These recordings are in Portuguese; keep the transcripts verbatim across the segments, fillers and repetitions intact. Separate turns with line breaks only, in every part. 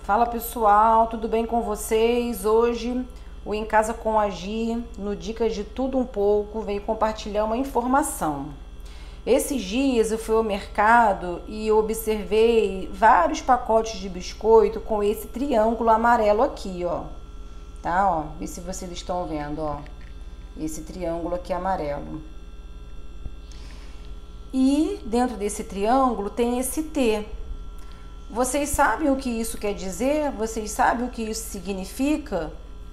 Fala pessoal, tudo bem com vocês? Hoje o Em Casa com a Gi, no Dicas de Tudo Um Pouco, veio compartilhar uma informação. Esses dias eu fui ao mercado e observei vários pacotes de biscoito com esse triângulo amarelo aqui, ó. Tá, ó, vê se vocês estão vendo, ó. Esse triângulo aqui amarelo. E dentro desse triângulo tem esse T. Vocês sabem o que isso quer dizer? Vocês sabem o que isso significa?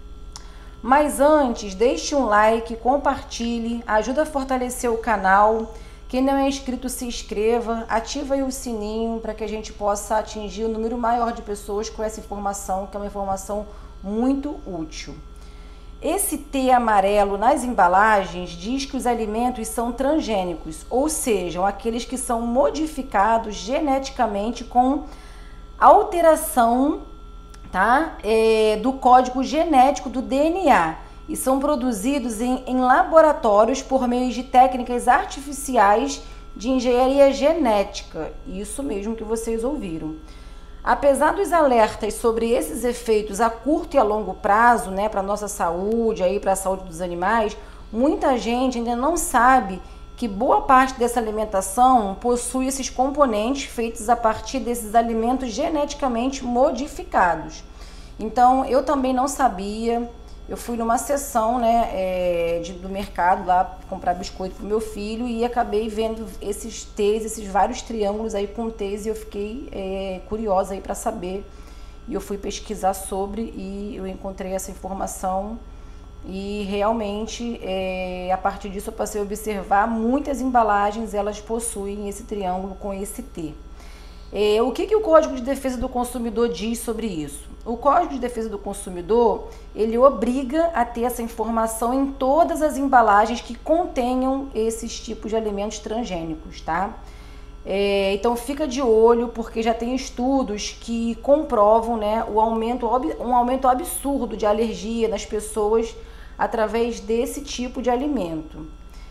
Mas antes, deixe um like, compartilhe, ajuda a fortalecer o canal. Quem não é inscrito, se inscreva, ativa aí o sininho para que a gente possa atingir o número maior de pessoas com essa informação, que é uma informação muito útil. Esse T amarelo nas embalagens diz que os alimentos são transgênicos, ou seja, aqueles que são modificados geneticamente com alteração, tá? É, do código genético do D N A e são produzidos em, em laboratórios por meio de técnicas artificiais de engenharia genética. Isso mesmo que vocês ouviram. Apesar dos alertas sobre esses efeitos a curto e a longo prazo, né, para nossa saúde, aí para a saúde dos animais, muita gente ainda não sabe que boa parte dessa alimentação possui esses componentes feitos a partir desses alimentos geneticamente modificados. Então, eu também não sabia. Eu fui numa sessão, né, é, de, do mercado lá comprar biscoito para o meu filho e acabei vendo esses T's, esses vários triângulos aí com T's e eu fiquei é, curiosa aí para saber. E eu fui pesquisar sobre e eu encontrei essa informação. E realmente, é, a partir disso eu passei a observar muitas embalagens, elas possuem esse triângulo com esse T. É, o que, que o Código de Defesa do Consumidor diz sobre isso? O Código de Defesa do Consumidor, ele obriga a ter essa informação em todas as embalagens que contenham esses tipos de alimentos transgênicos, tá? É, então fica de olho, porque já tem estudos que comprovam, né, o aumento, um aumento absurdo de alergia nas pessoas através desse tipo de alimento.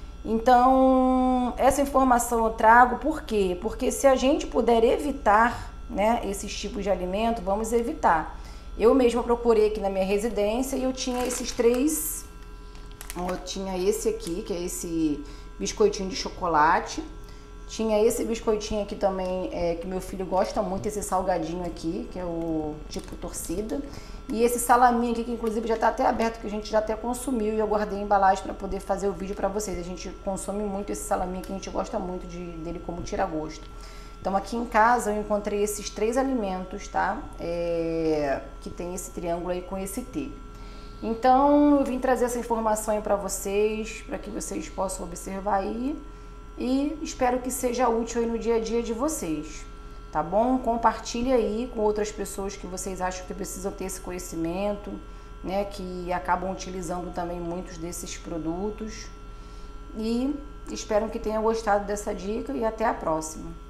Então, essa informação eu trago por quê? Porque se a gente puder evitar, né, esses tipos de alimento, vamos evitar. Eu mesma procurei aqui na minha residência e eu tinha esses três, eu tinha esse aqui, que é esse biscoitinho de chocolate, tinha esse biscoitinho aqui também, é, que meu filho gosta muito, esse salgadinho aqui, que é o tipo torcida. E esse salaminho aqui, que inclusive já está até aberto, que a gente já até consumiu e eu guardei a embalagem para poder fazer o vídeo para vocês. A gente consome muito esse salaminho aqui, a gente gosta muito de, dele como tira-gosto. Então aqui em casa eu encontrei esses três alimentos, tá? É, que tem esse triângulo aí com esse T. Então eu vim trazer essa informação aí para vocês, para que vocês possam observar aí. E espero que seja útil aí no dia a dia de vocês, tá bom? Compartilhe aí com outras pessoas que vocês acham que precisam ter esse conhecimento, né? Que acabam utilizando também muitos desses produtos. E espero que tenham gostado dessa dica e até a próxima.